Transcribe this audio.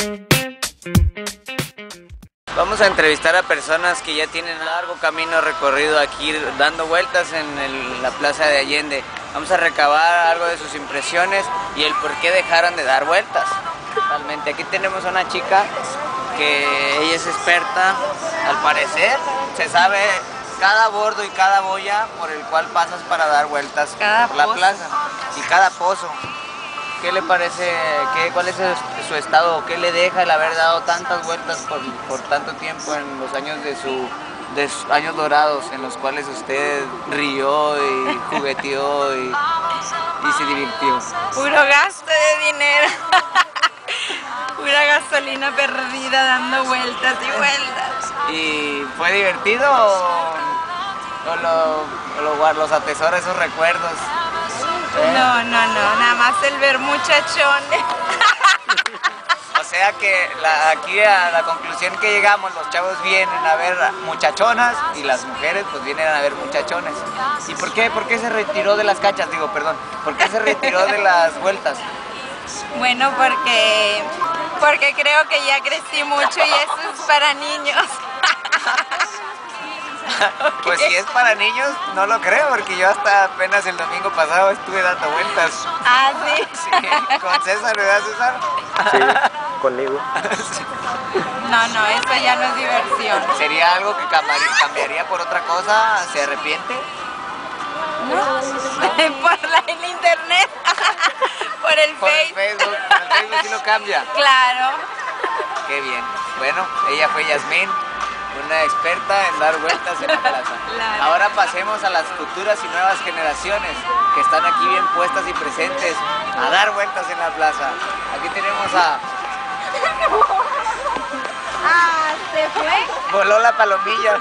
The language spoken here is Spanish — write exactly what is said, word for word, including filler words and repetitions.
Vamos a entrevistar a personas que ya tienen largo camino recorrido aquí dando vueltas en el, la Plaza de Allende. Vamos a recabar algo de sus impresiones y el por qué dejaron de dar vueltas. Totalmente. Aquí tenemos a una chica que ella es experta, al parecer, se sabe cada bordo y cada boya por el cual pasas para dar vueltas cada por la pozo. plaza y cada pozo. ¿Qué le parece, qué, cuál es su estado, qué le deja el haber dado tantas vueltas por, por tanto tiempo en los años de, su, de sus años dorados en los cuales usted rió y jugueteó y, y se divirtió? Puro gasto de dinero, pura gasolina perdida dando vueltas y vueltas. ¿Y fue divertido o, o, lo, o lo, los atesora esos recuerdos? ¿Eh? No, no, no, nada más el ver muchachones. O sea que la, aquí a la conclusión que llegamos, los chavos vienen a ver muchachonas y las mujeres pues vienen a ver muchachones. ¿Y por qué? ¿Por qué se retiró de las cachas? Digo, perdón, ¿por qué se retiró de las vueltas? Bueno, porque, porque creo que ya crecí mucho y eso es para niños. Pues si es para niños, no lo creo, porque yo hasta apenas el domingo pasado estuve dando vueltas. Ah, sí. Sí, con César, ¿verdad, César? Sí, conmigo. Sí. No, no, eso ya no es diversión. ¿Sería algo que cambiaría por otra cosa? ¿Se arrepiente? No, por la, el internet, por el Por el Facebook. Facebook, por el Facebook sí lo cambia. Claro. Qué bien. Bueno, ella fue Yasmín, una experta en dar vueltas en la plaza. Claro. Ahora pasemos a las futuras y nuevas generaciones que están aquí bien puestas y presentes a dar vueltas en la plaza. Aquí tenemos a... Ah, ¿se fue? Voló la palomilla.